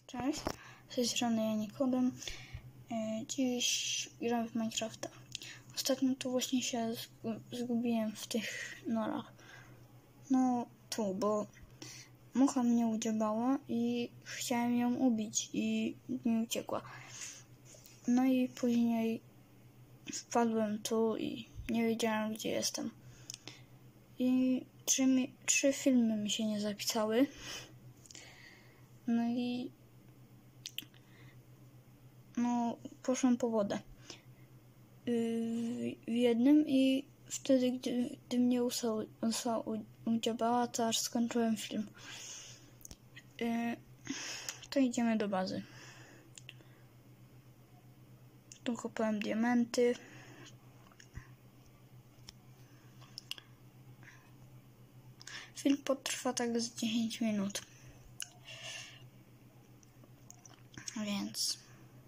Cześć, z tej strony ja Nikodem. Dziś gram w Minecrafta. Ostatnio tu właśnie się zgubiłem w tych norach. No tu, bo mucha mnie udziałała i chciałem ją ubić i mi uciekła. No i później wpadłem tu i nie wiedziałem, gdzie jestem. I trzy filmy mi się nie zapisały. No i poszłem po wodę w jednym i wtedy, gdy mnie usa udziałała, to aż skończyłem film. To idziemy do bazy. Tu kopałem diamenty. Film potrwa tak z 10 minut. Więc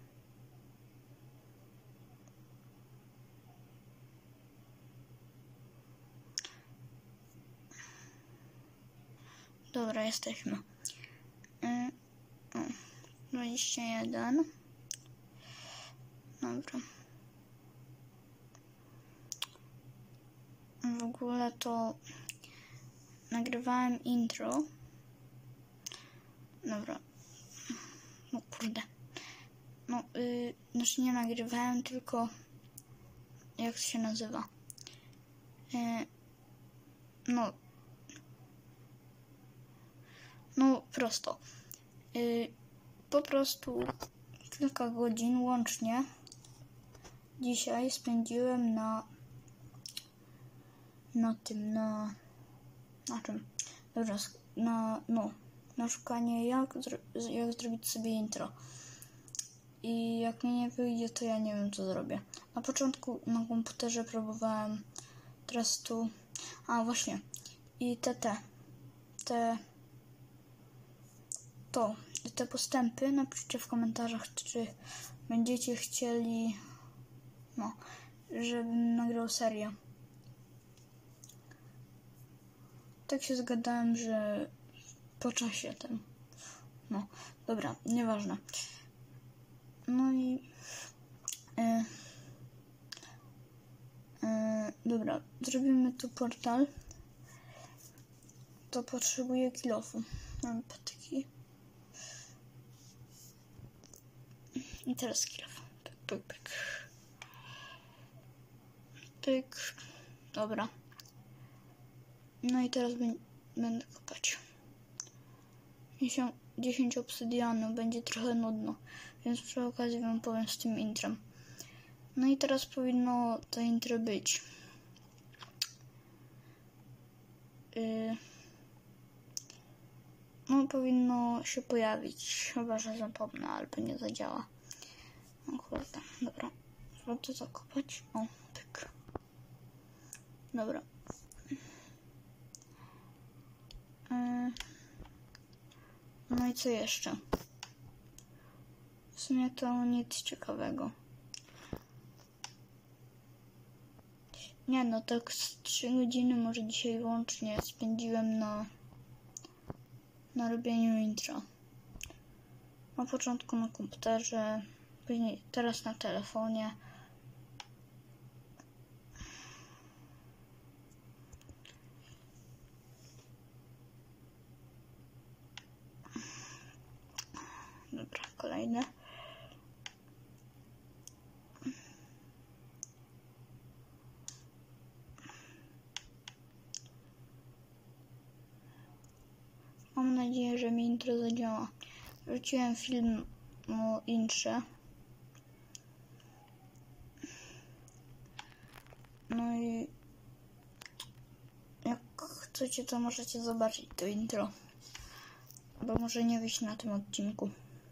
dobra, jesteśmy. 21. Dobra. W ogóle to nagrywałem intro. Dobra. No kurde. Znaczy nie nagrywałem, tylko jak to się nazywa? Prosto. Po prostu kilka godzin łącznie dzisiaj spędziłem na czym? Dobra, na szukanie jak zrobić sobie intro. I jak mi nie wyjdzie, to ja nie wiem, co zrobię. Na początku na komputerze próbowałem, teraz tu, właśnie, i te postępy napiszcie w komentarzach, czy będziecie chcieli, żebym nagrał serię. Tak się zgadałem, że po czasie dobra, nieważne. No i dobra, zrobimy tu portal. To potrzebuję kilofu. Mam patyki. I teraz kilof. Pyk. Dobra. No i teraz będę kopać. 10 obsydianu, będzie trochę nudno, więc przy okazji wam powiem z tym intrem. No i teraz powinno to intro być. Powinno się pojawić, chyba że zapomnę albo nie zadziała. Kurde, dobra. Chcę zakopać. Tak. Dobra. No i co jeszcze? W sumie to nic ciekawego. Tak z 3 godziny może dzisiaj łącznie spędziłem na robieniu intro. Na początku na komputerze, później teraz na telefonie. Dobra, kolejne. Mam nadzieję, że mi intro zadziała. Wrzuciłem film o intrze. No i jak chcecie, to możecie zobaczyć to intro. Bo może nie wyjść na tym odcinku.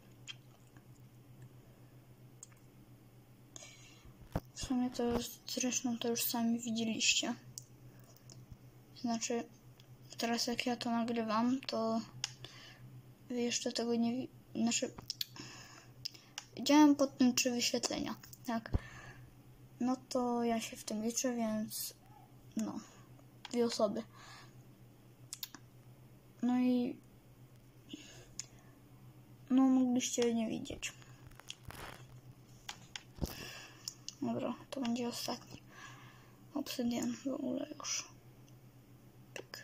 W sumie to zresztą to już sami widzieliście. Znaczy, teraz jak ja to nagrywam, to wy jeszcze tego nie widziałem pod tym 3 wyświetlenia, tak? No to ja się w tym liczę, więc 2 osoby. No i mogliście nie widzieć. Dobra, to będzie ostatni. Obsydian w ogóle już. Pyk.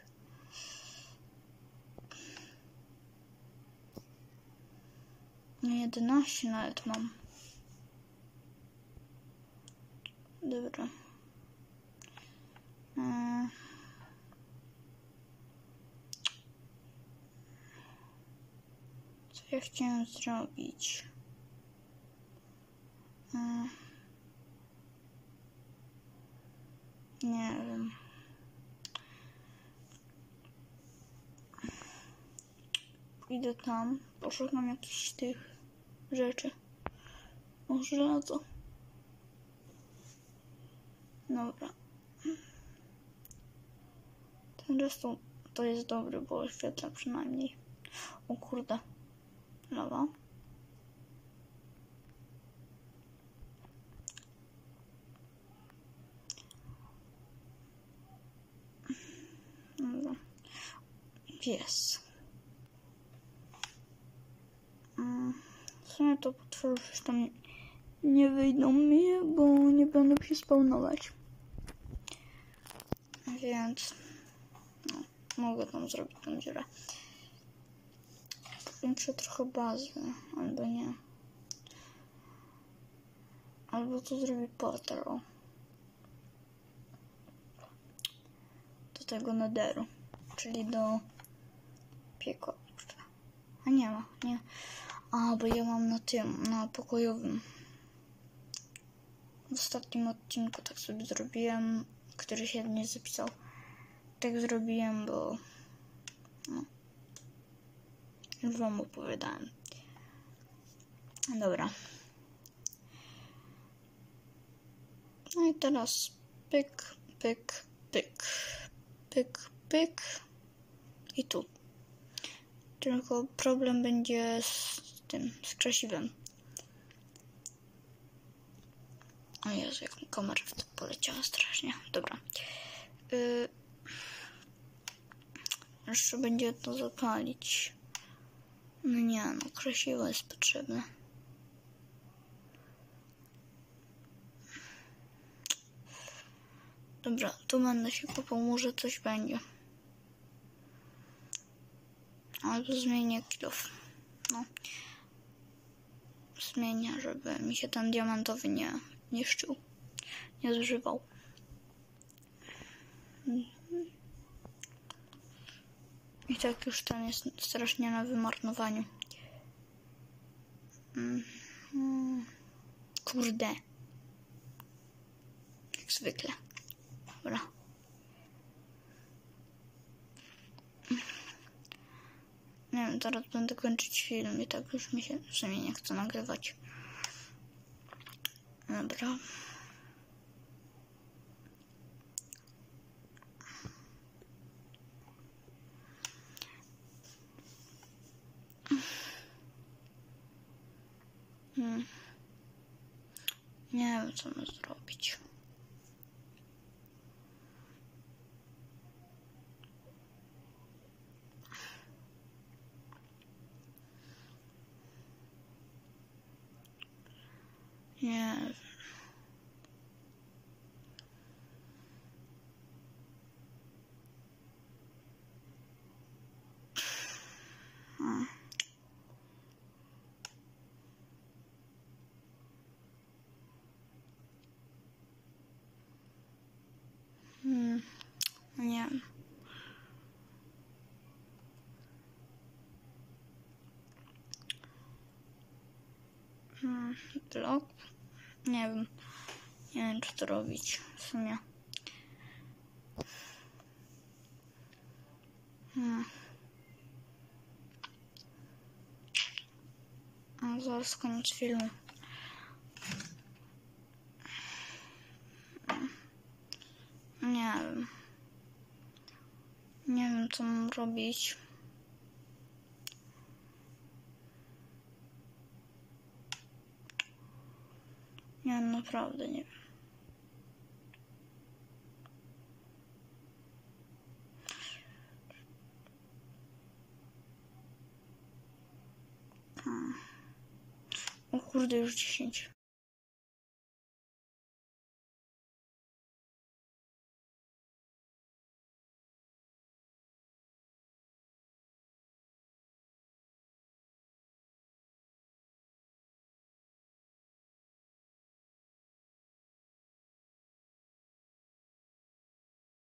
No 11 nawet mam. Dobra. Co ja chciałem zrobić? Nie wiem. Idę tam, poszukam jakichś tych rzeczy. O, żelazo. Dobra. Ten redstone to jest dobry, bo oświetla przynajmniej. O kurde. Lawa. Dobra. Pies. W sumie to potwory już tam nie wyjdą mi, bo nie będę się spawnować. Więc no, mogę tam zrobić tą dziurę. Powiększę trochę bazy, albo nie. Albo to zrobię portal, o. Do tego netheru, czyli do piekła. A nie ma, nie. A, bo ja mam na tym, na pokojowym. W ostatnim odcinku tak sobie zrobiłem, który się nie zapisał. Tak zrobiłem, bo no, już wam opowiadałem. Dobra. No i teraz pyk, pyk, pyk, pyk, pyk i tu. Tylko problem będzie z tym, z krzesiwem. O Jezu, jak mi kamera w to poleciała strasznie. Dobra. Jeszcze będzie to zapalić. No nie, no krzesiwo jest potrzebne. Dobra, tu będę się kopał, może coś będzie. Albo zmienię kilof. No. Zmienię, żeby mi się ten diamentowy nie niszczył. Nie zużywał. I tak już ten jest strasznie na wymarnowaniu. Kurde. Jak zwykle. Dobra. Nie wiem, teraz będę kończyć film i tak już mi się w sumie nie chce nagrywać. Dobra. Nie wiem, co mam zrobić. Nie wiem. Nie wiem. Blok? Nie wiem. Nie wiem, czy to robić w sumie. A zaraz koniec filmu. Nie wiem. Nie wiem, co mam robić. Nie, naprawdę nie wiem. kurde, już 10.